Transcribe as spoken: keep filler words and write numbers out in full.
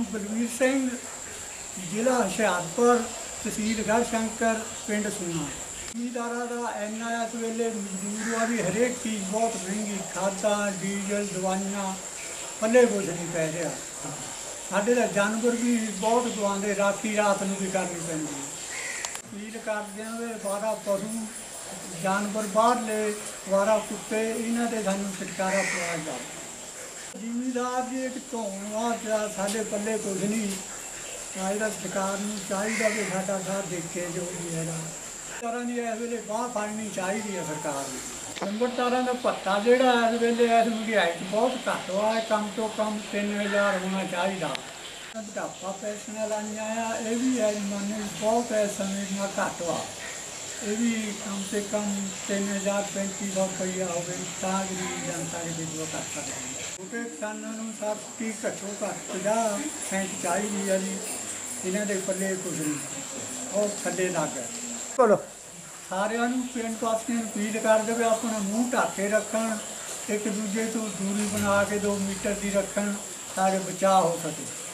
नाम बलवीर सिंह, जिला हुशियारपुर, तहसील गढ़शंकर, पिंड सूना। ਜ਼ਿਮੀਂਦਾਰਾਂ ਦਾ ਇੰਨਾ ਇਸ ਵੇਲੇ ਮਜ਼ਦੂਰ ਆ ਵੀ ਹਰੇਕ ਚੀਜ਼ ਬਹੁਤ ਮਹਿੰਗੀ, ਖਾਦਾਂ, ਡੀਜ਼ਲ, ਦਵਾਈਆਂ, ਪੱਲੇ ਕੁਛ ਨਹੀਂ ਪੈ ਰਿਹਾ। ਸਾਡੇ ਤਾਂ ਜਾਨਵਰ ਵੀ ਬਹੁਤ ਗਵਾਉਂਦੇ, ਰਾਖੀ ਰਾਤ ਨੂੰ ਵੀ ਕਰਨੀ ਪੈਂਦੀ ਹੈ। ਅਪੀਲ ਕਰਦੇ ਹਾਂ ਵੀ ਅਵਾਰਾ ਪਸ਼ੂ ਜਾਨਵਰ ਬਾਹਰਲੇ, ਅਵਾਰਾ ਕੁੱਤੇ, ਇਹਨਾਂ 'ਤੇ ਸਾਨੂੰ ਛੁਟਕਾਰਾ ਪਵਾਇਆ ਜਾਵੇ। ਜ਼ਿਮੀਂਦਾਰ ਦੀ ਇੱਕ ਧੌਣ ਆ, ਸਾਡੇ ਪੱਲੇ ਕੁਛ ਨਹੀਂ। ਇਹਦਾ ਸਰਕਾਰ ਨੂੰ ਚਾਹੀਦਾ ਵੀ ਸਾਡਾ ਸਾਥ ਦੇਖੇ ਜੋ ਵੀ ਹੈਗਾ। ਤਰ੍ਹਾਂ ਦੀ ਇਸ ਵੇਲੇ ਬਾਂਹ ਫੜਨੀ ਚਾਹੀਦੀ ਹੈ ਸਰਕਾਰ ਨੂੰ। ਲੰਬੜਦਾਰਾਂ ਦਾ ਭੱਤਾ ਜਿਹੜਾ ਇਸ ਵੇਲੇ ਇਸ ਮਹਿੰਗਾਈ 'ਚ ਬਹੁਤ ਘੱਟ ਵਾ, ਕਮ ਤੋਂ ਕਮ ਤਿੰਨ ਹਜ਼ਾਰ ਹੋਣਾ ਚਾਹੀਦਾ। ਬੁਢਾਪਾ ਪੈਨਸ਼ਨਾਂ ਲਾਈਆਂ ਆ, ਇਹ ਵੀ ਹੈ ਜ਼ਮਾਨੇ ਬਹੁਤ ਇਸ ਸਮੇਂ ਦੀਆਂ ਘੱਟ ਵਾ। ਇਹ ਵੀ ਕਮ ਸੇ ਕਮ ਤਿੰਨ ਹਜ਼ਾਰ ਪੈਂਤੀ ਸੌ ਰੁਪਈਆ ਹੋਵੇ ਤਾਂ ਗਰੀਬ ਜਨਤਾ ਦੇ ਵਿਦਵਾ ਕਰ ਸਕਦੀ। ਛੋਟੇ ਕਿਸਾਨਾਂ ਨੂੰ ਸਬਸਿਡੀ ਘੱਟੋ ਘੱਟ ਪੰਜਾਹ ਪੈਂਟ ਚਾਹੀਦੀ ਆ ਜੀ। ਇਹਨਾਂ ਦੇ ਪੱਲੇ ਕੁਛ ਨਹੀਂ, ਬਹੁਤ ਥੱਲੇ ਲੱਗ ਗਏ। ਚਲੋ ਸਾਰਿਆਂ ਨੂੰ ਪਿੰਡ ਵਾਸੀਆਂ ਨੂੰ ਅਪੀਲ ਕਰ ਦੇਵੇ ਆਪਣਾ ਮੂੰਹ ਢੱਕ ਕੇ ਰੱਖਣ, ਇੱਕ ਦੂਜੇ ਤੋਂ ਦੂਰੀ ਬਣਾ ਕੇ ਦੋ ਮੀਟਰ ਦੀ ਰੱਖਣ, ਤਾਂ ਜੋ ਬਚਾਅ ਹੋ ਸਕੇ।